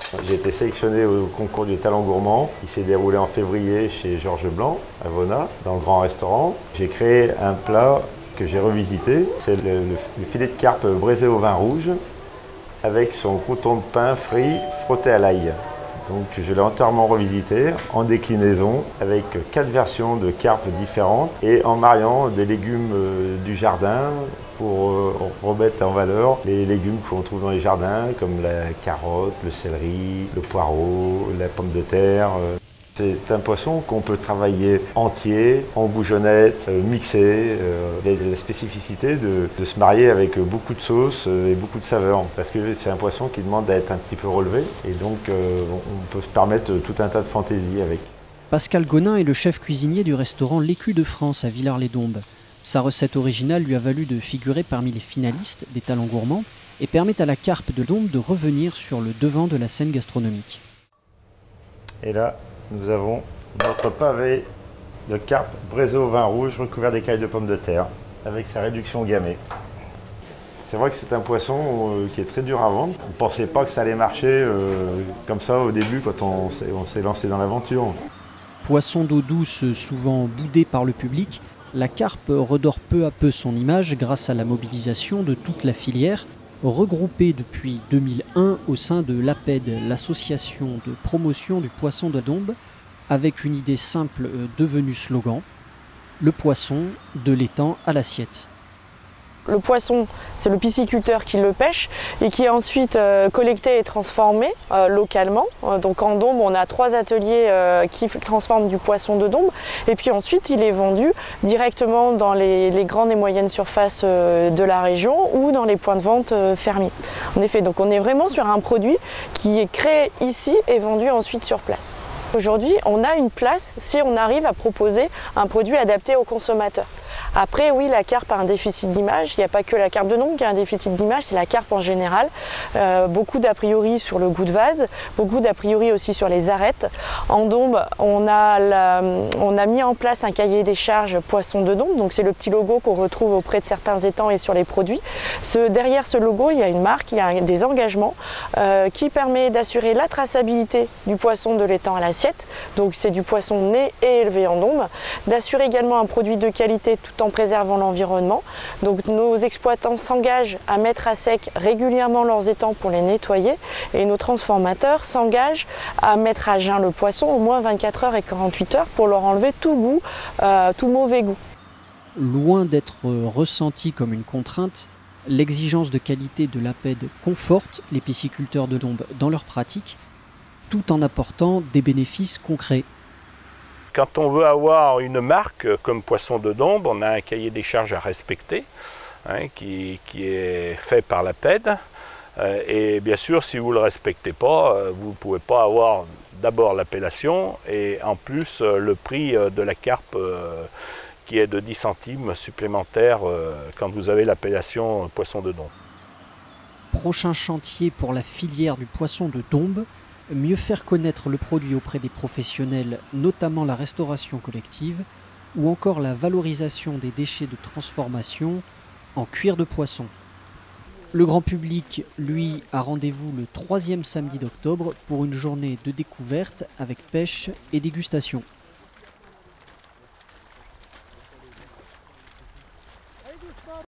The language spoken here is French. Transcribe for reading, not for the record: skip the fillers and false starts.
J'ai été sélectionné au concours du Talent Gourmand qui s'est déroulé en février chez Georges Blanc à Vona, dans le grand restaurant. J'ai créé un plat que j'ai revisité, c'est le filet de carpe braisé au vin rouge avec son crouton de pain frit frotté à l'ail. Donc je l'ai entièrement revisité en déclinaison avec 4 versions de carpes différentes et en mariant des légumes du jardin pour remettre en valeur les légumes qu'on trouve dans les jardins comme la carotte, le céleri, le poireau, la pomme de terre. C'est un poisson qu'on peut travailler entier, en bougeonnette, mixé. La spécificité de se marier avec beaucoup de sauce et beaucoup de saveurs. Parce que c'est un poisson qui demande d'être un petit peu relevé. Et donc on peut se permettre tout un tas de fantaisies avec. Pascal Gonin est le chef cuisinier du restaurant L'Écu de France à Villars-les-Dombes. Sa recette originale lui a valu de figurer parmi les finalistes des Talents Gourmands et permet à la carpe de Dombes de revenir sur le devant de la scène gastronomique. Et là, nous avons notre pavé de carpe braisé au vin rouge recouvert d'écailles de pommes de terre avec sa réduction gammée. C'est vrai que c'est un poisson qui est très dur à vendre. On ne pensait pas que ça allait marcher comme ça au début quand on s'est lancé dans l'aventure. Poisson d'eau douce souvent boudé par le public, la carpe redore peu à peu son image grâce à la mobilisation de toute la filière, regroupée depuis 2001 au sein de l'APED, l'association de promotion du poisson de Dombes, avec une idée simple devenue slogan, le poisson de l'étang à l'assiette. Le poisson, c'est le pisciculteur qui le pêche et qui est ensuite collecté et transformé localement. Donc en Dombes, on a 3 ateliers qui transforment du poisson de Dombes. Et puis ensuite, il est vendu directement dans les grandes et moyennes surfaces de la région ou dans les points de vente fermiers. En effet, donc on est vraiment sur un produit qui est créé ici et vendu ensuite sur place. Aujourd'hui, on a une place si on arrive à proposer un produit adapté aux consommateurs. Après, oui, la carpe a un déficit d'image. Il n'y a pas que la carpe de Dombes qui a un déficit d'image, c'est la carpe en général. Beaucoup d'a priori sur le goût de vase, beaucoup d'a priori aussi sur les arêtes. En Dombes, on a mis en place un cahier des charges poisson de Dombes. Donc c'est le petit logo qu'on retrouve auprès de certains étangs et sur les produits. Derrière ce logo, il y a une marque, il y a des engagements qui permet d'assurer la traçabilité du poisson de l'étang à l'assiette. Donc c'est du poisson né et élevé en Dombes. D'assurer également un produit de qualité tout en préservant l'environnement. Donc nos exploitants s'engagent à mettre à sec régulièrement leurs étangs pour les nettoyer et nos transformateurs s'engagent à mettre à jeun le poisson au moins 24 heures et 48 heures pour leur enlever tout goût, tout mauvais goût. Loin d'être ressenti comme une contrainte, l'exigence de qualité de l'APED conforte les pisciculteurs de Dombes dans leur pratique, tout en apportant des bénéfices concrets. Quand on veut avoir une marque comme Poisson de Dombes, on a un cahier des charges à respecter qui est fait par l'APED. Et bien sûr, si vous ne le respectez pas, vous ne pouvez pas avoir d'abord l'appellation et en plus le prix de la carpe qui est de 10 centimes supplémentaires quand vous avez l'appellation Poisson de Dombes. Prochain chantier pour la filière du poisson de Dombes, mieux faire connaître le produit auprès des professionnels, notamment la restauration collective, ou encore la valorisation des déchets de transformation en cuir de poisson. Le grand public, lui, a rendez-vous le 3e samedi d'octobre pour une journée de découverte avec pêche et dégustation.